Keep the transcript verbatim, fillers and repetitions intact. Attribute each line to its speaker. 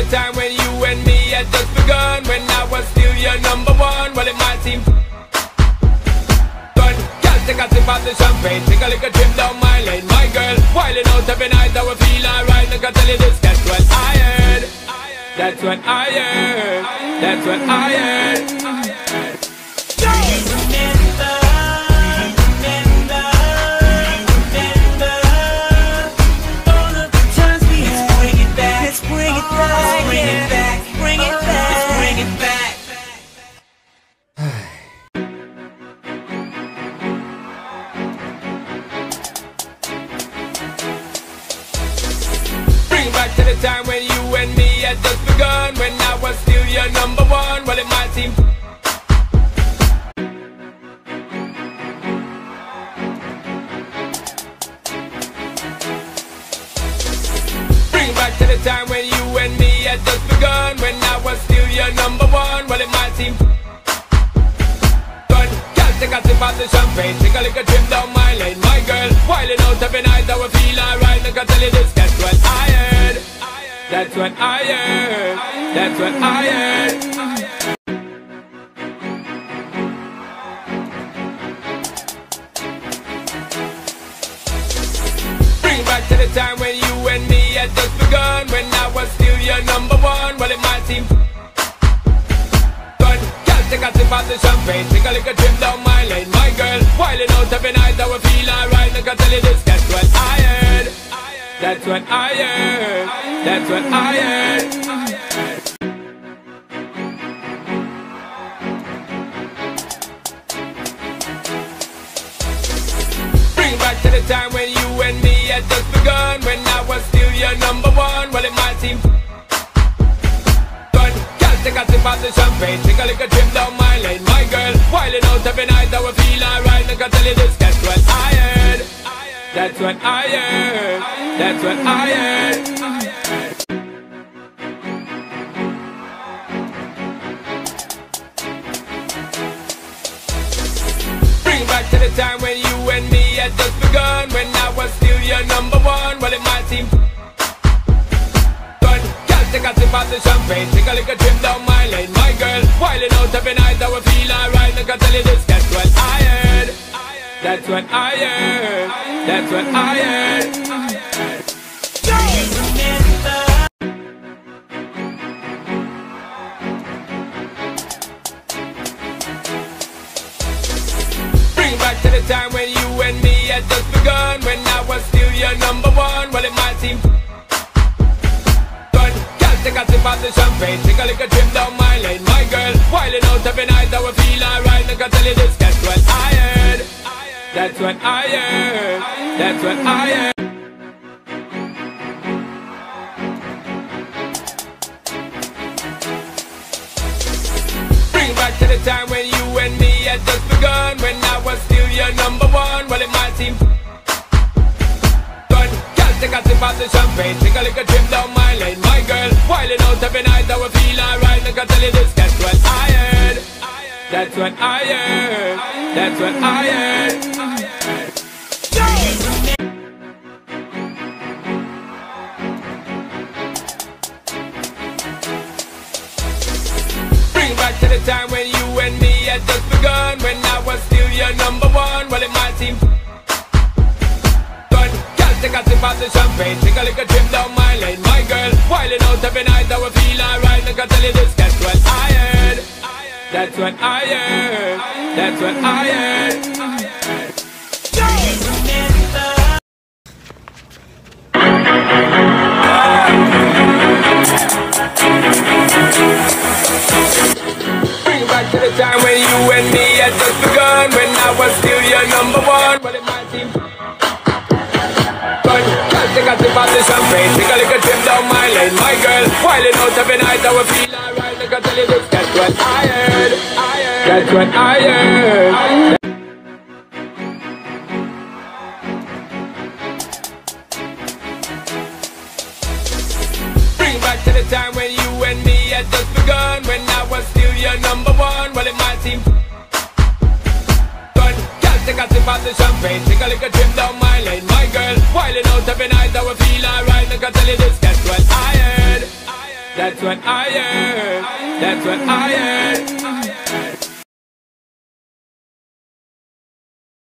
Speaker 1: the time when you and me had just begun, when I was still your number one. Well, it might seem fun. Girl, take a sip of the champagne, take a little trip down my lane. My girl, wildin' out every night, I will feel alright. I can tell you this, that's what I heard. That's what I heard. That's what I heard. To the time when you and me had just begun, when I was still your number one. Well, it might seem bring back to the time when you and me had just begun, when I was still your number one. Well, it might seem fun. Girl, take a sip of the champagne, take a little trip down my lane. My girl, wildin' out every night, I will feel alright. I can tell you this, that's what I heard. That's what I heard. That's what I heard. Bring back to the time when you and me had just begun, when I was still your number one. Well, it might seem fun. Girl, take a sip of the champagne, take a little trip down my lane. My girl, wildin' out every night, I will feel alright. I can tell you this, that's what I heard. That's what I heard. That's what I heard. Bring back to the time when you and me had just begun, when I was still your number one. Well, it might seem fun. Girl, take a sip of the champagne, take a little trip down my lane. My girl, wildin' out every night, I will feel alright. I can tell you this, that's what I heard. That's what I heard. That's what I heard. Bring back to the time when you and me had just begun, when I was still your number one. Well, it might seem fun. Girl, take a sip of the champagne, take a little trip down my lane. My girl, wildin' out every night, I will feel alright. I can tell you this, that's what I heard. That's what I heard. That's what I heard. Bring back to the time when you and me had just begun, when I was still your number one. Well, it might seem fun. Girl, take a sip of the champagne, take a little trip down my lane. My girl, wildin' out every night, I will feel alright. I can tell you this, that's what I heard. That's what I heard. That's what I heard. Bring back to the time when you and me had just begun, when I was still your number one. Well, it might seem fun. Girl, take a sip of the champagne, take a little trip down my lane. My girl, wildin' out every night, I will feel alright. I can tell you this, that's what I heard. That's what I heard. That's what I heard. Bring back to the time when you and me had just begun, when I was still your number one. Well, it might seem fun. Girl, take a sip of the champagne, take a little trip down my lane. My girl, wildin' out every night, I will feel alright. I can tell you this, that's what I heard. That's what I heard. That's what I heard. Bring back to the time when you and me had just begun, when I was still your number one. Well, it might seem fun. Girl, take a sip of the champagne, take a little trip down my lane. My girl, wildin' out every night, I will feel alright. I can tell you this, that's what I heard. That's what I heard. Bring back to the time when you and me had just begun, when I was still your number one. Well, it might seem fun. Girl, take a sip of the champagne, take a little trip down my lane. My girl, wildin' out every night, I will feel alright. I can tell you this, that's what I heard. That's what I heard. That's what I heard.